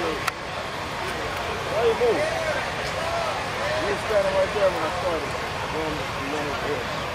Why you move? You were standing right there when I started.